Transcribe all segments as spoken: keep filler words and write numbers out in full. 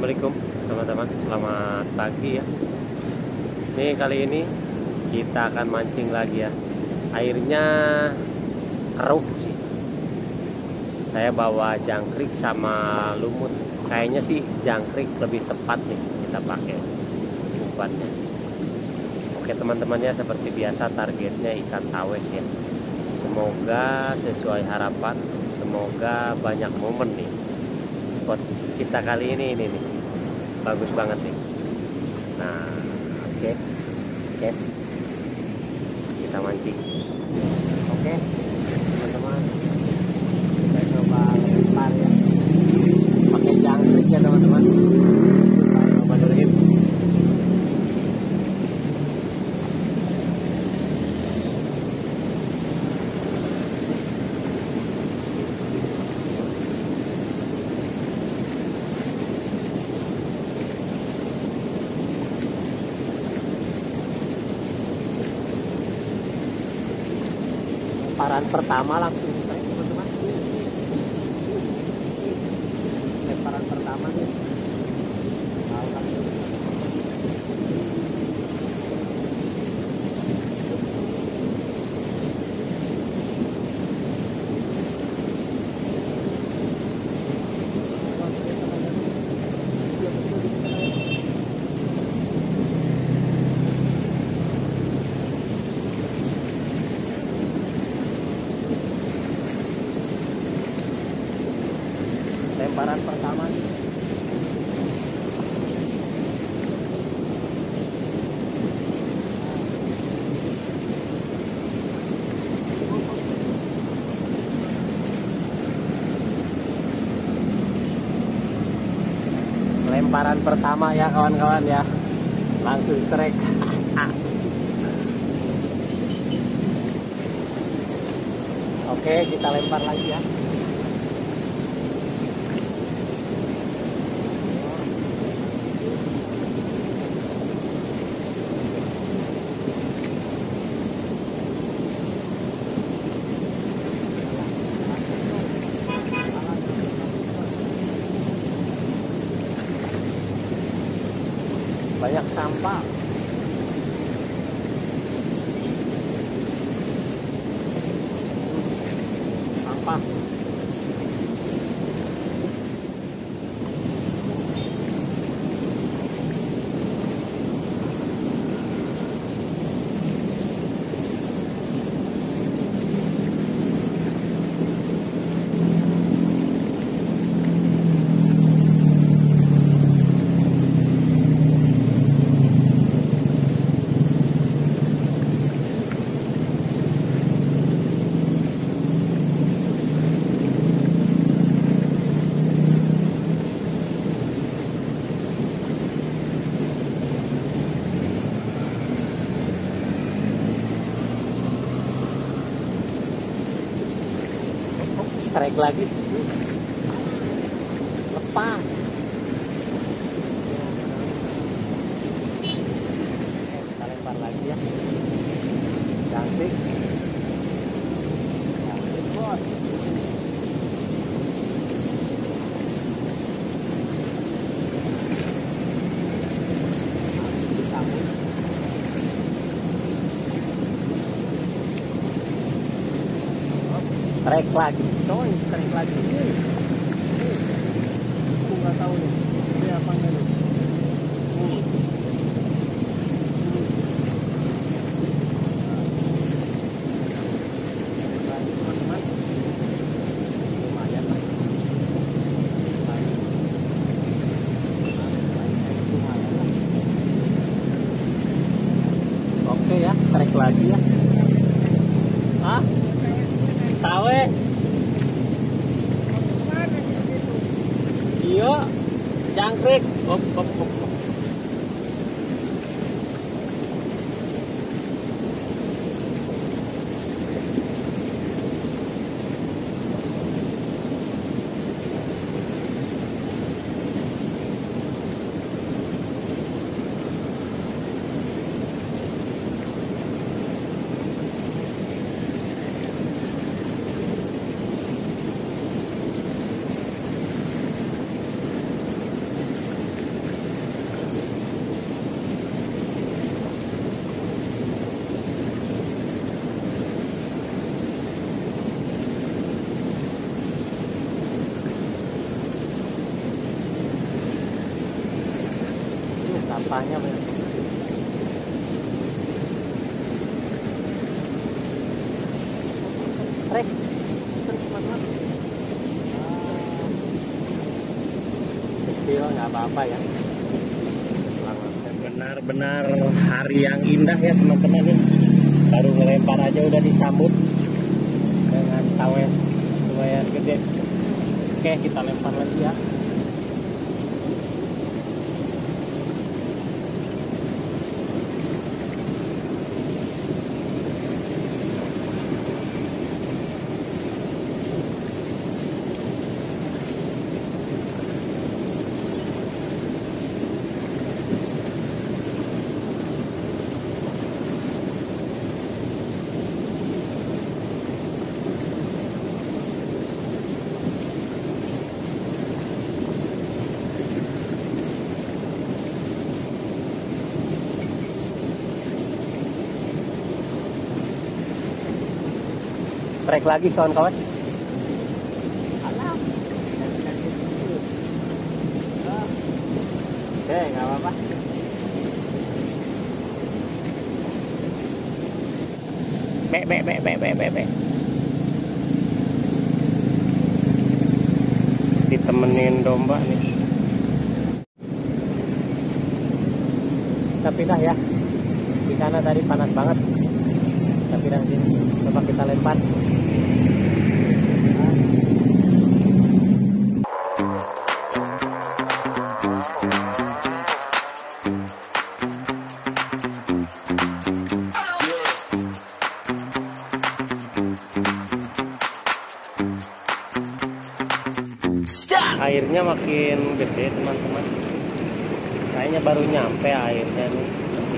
Assalamualaikum teman-teman, selamat pagi ya. Nih kali ini kita akan mancing lagi ya. Airnya keruh sih. Saya bawa jangkrik sama lumut. Kayaknya sih jangkrik lebih tepat nih kita pakai umpannya. Oke teman-temannya, seperti biasa targetnya ikan tawes ya. Semoga sesuai harapan, semoga banyak momen nih. Spot kita kali ini ini nih bagus banget nih. Nah, oke, okay. oke, okay. Kita mancing. Oke, okay. Teman-teman, kita coba lempar ya. Pakai jangkrik ya teman-teman. Coba benerin. Lemparan pertama langsung strike teman-teman. Lemparan pertama nih. Lemparan pertama nih. Lemparan pertama ya kawan-kawan ya. Langsung strike. Oke, kita lempar lagi ya. Banyak sampah. Sampah. Strike lagi, lepas. Kita lempar lagi ya. Cantik, cantik bos. Strike lagi, coy, strike lagi. Nih, nih, aku nggak tahu nih, ini apa enggak nih? Hmm. Lagi teman-teman, lumayan lah. Lumayan lah. Oke ya, strike lagi ya. Hah? Tawe. Iya, jangkrik. Op, op, op, op. apa-apa ya. Selamat. Benar-benar hari yang indah ya teman-teman nih. Baru ngelempar aja udah disambut dengan tawes lumayan gede. Oke, kita lempar lagi ya. Trek lagi kawan-kawan. Oke, nggak apa-apa. Be be be be be be be. Ditemenin domba nih. Tapi dah ya. Di sana tadi panas banget. Tapi dah sini. Coba kita lempar. Airnya makin gede teman-teman. Kayaknya baru nyampe airnya nih.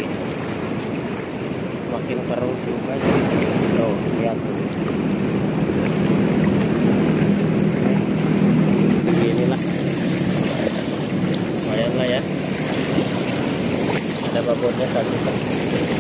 Makin keruh juga. Tuh, lihat. Beginilah. Lumayan lah ya. Ada babonnya satu.